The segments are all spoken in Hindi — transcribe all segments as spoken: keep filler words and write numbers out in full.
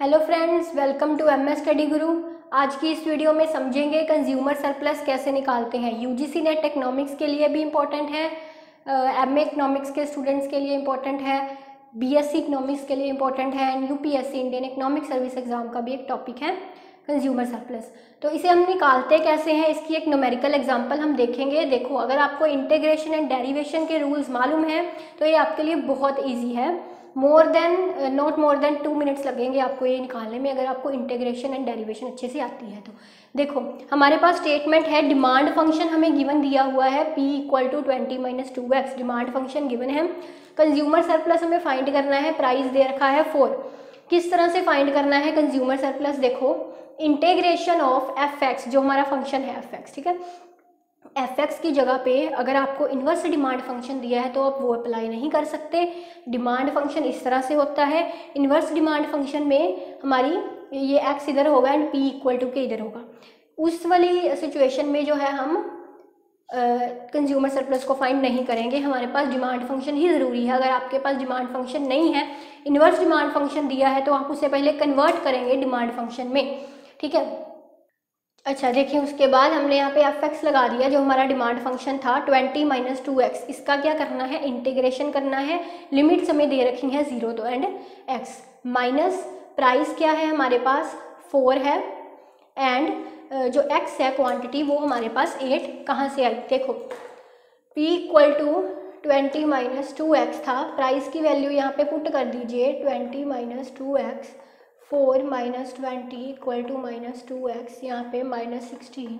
Hello friends, welcome to M S Study Guru. आज की इस वीडियो में समझेंगे कंज्यूमर सरप्लस कैसे निकालते हैं। यूजीसी नेट इकोनॉमिक्स के लिए भी इम्पोर्टेंट है, एमए इकोनॉमिक्स के स्टूडेंट्स के लिए इम्पोर्टेंट है, बीएससी इकोनॉमिक्स के लिए इम्पोर्टेंट है and UPSC Indian Economic Service exam का भी एक टॉपिक है कंज्यूमर सरप्लस। तो इसे हम निकालते कैसे हैं, इसकी एक न्यूमेरिकल एग्जांपल हम देखेंगे। देखो, अगर आपको इंटीग्रेशन एंड डेरिवेशन के रूल्स मालूम हैं तो ये आपके लिए बहुत ईजी है। More than not more than two minutes लगेंगे आपको ये निकालने में, अगर आपको इंटीग्रेशन एंड डेरिवेशन अच्छे से आती है तो। देखो, हमारे पास स्टेटमेंट है, डिमांड फंक्शन हमें गिवन दिया हुआ है p equal to twenty minus two x, demand function given है। कंज्यूमर सरप्लस हमें फाइंड करना है, प्राइस दे रखा है फोर। किस तरह से फाइंड करना है कंज्यूमर सरप्लस? देखो, इंटीग्रेशन ऑफ एफ एक्स, जो हमारा फंक्शन है एफ एक्स, ठीक है, एफ एक्स की जगह पे अगर आपको इन्वर्स डिमांड फंक्शन दिया है तो आप वो अप्लाई नहीं कर सकते। डिमांड फंक्शन इस तरह से होता है, इन्वर्स डिमांड फंक्शन में हमारी ये एक्स इधर होगा एंड पी इक्वल टू के इधर होगा। उस वाली सिचुएशन में जो है हम कंज्यूमर uh, सरप्लस को फाइंड नहीं करेंगे, हमारे पास डिमांड फंक्शन ही ज़रूरी है। अगर आपके पास डिमांड फंक्शन नहीं है, इन्वर्स डिमांड फंक्शन दिया है, तो आप उसे पहले कन्वर्ट करेंगे डिमांड फंक्शन में, ठीक है। अच्छा, देखिए, उसके बाद हमने यहाँ पे एफ एक्स लगा दिया, जो हमारा डिमांड फंक्शन था ट्वेंटी माइनस टू एक्स। इसका क्या करना है, इंटीग्रेशन करना है। लिमिट्स हमें दे रखी हैं जीरो तो एंड एक्स माइनस प्राइस क्या है हमारे पास फोर है एंड जो एक्स है क्वांटिटी वो हमारे पास एट कहाँ से आई। देखो, p equal to twenty minus two x था, प्राइस की वैल्यू यहाँ पे पुट कर दीजिए twenty minus two x, four minus twenty equal to minus two x, यहाँ पे माइनस सिक्सटीन,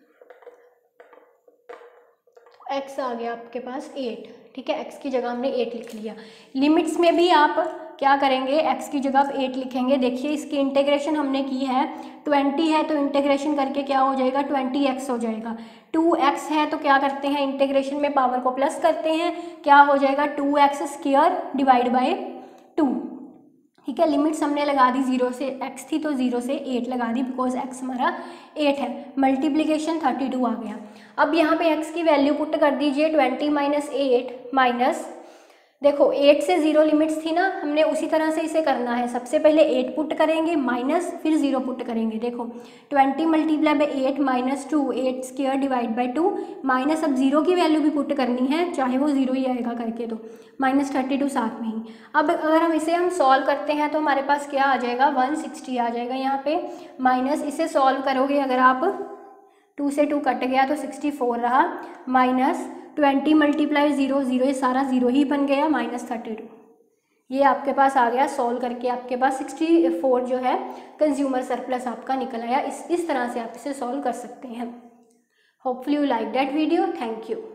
एक्स आ गया आपके पास एट, ठीक है। एक्स की जगह हमने एट लिख लिया। लिमिट्स में भी आप क्या करेंगे, एक्स की जगह आप एट लिखेंगे। देखिए, इसकी इंटीग्रेशन हमने की है, ट्वेंटी है तो इंटीग्रेशन करके क्या हो जाएगा, ट्वेंटी एक्स हो जाएगा। टू एक्स है तो क्या करते हैं, इंटीग्रेशन में पावर को प्लस करते हैं, क्या हो जाएगा, two x square divide by two, ठीक है। लिमिट्स हमने लगा दी, जीरो से एक्स थी तो जीरो से एट लगा दी, बिकॉज एक्स हमारा एट है। मल्टीप्लिकेशन थर्टी टू आ गया। अब यहाँ पे एक्स की वैल्यू पुट कर दीजिए, ट्वेंटी माइनस एट माइनस, देखो एट से जीरो लिमिट्स थी ना, हमने उसी तरह से इसे करना है। सबसे पहले एट पुट करेंगे माइनस फिर जीरो पुट करेंगे। देखो, twenty multiply by eight minus two, eight square divide by two, minus अब जीरो की वैल्यू भी पुट करनी है, चाहे वो जीरो ही आएगा करके, तो माइनस थर्टी टू साथ में ही। अब अगर हम इसे हम सॉल्व करते हैं तो हमारे पास क्या आ जाएगा, वन सिक्सटी आ जाएगा यहाँ पे, माइनस इसे सॉल्व करोगे अगर आप, टू से टू कट गया तो सिक्सटी फोर रहा, minus twenty multiply zero, zero ये सारा जीरो ही बन गया, माइनस थर्टी टू, ये आपके पास आ गया। सॉल्व करके आपके पास सिक्सटी फोर जो है कंज्यूमर सरप्लस आपका निकल आया। इस इस तरह से आप इसे सॉल्व कर सकते हैं। Hopefully you like that video. Thank you.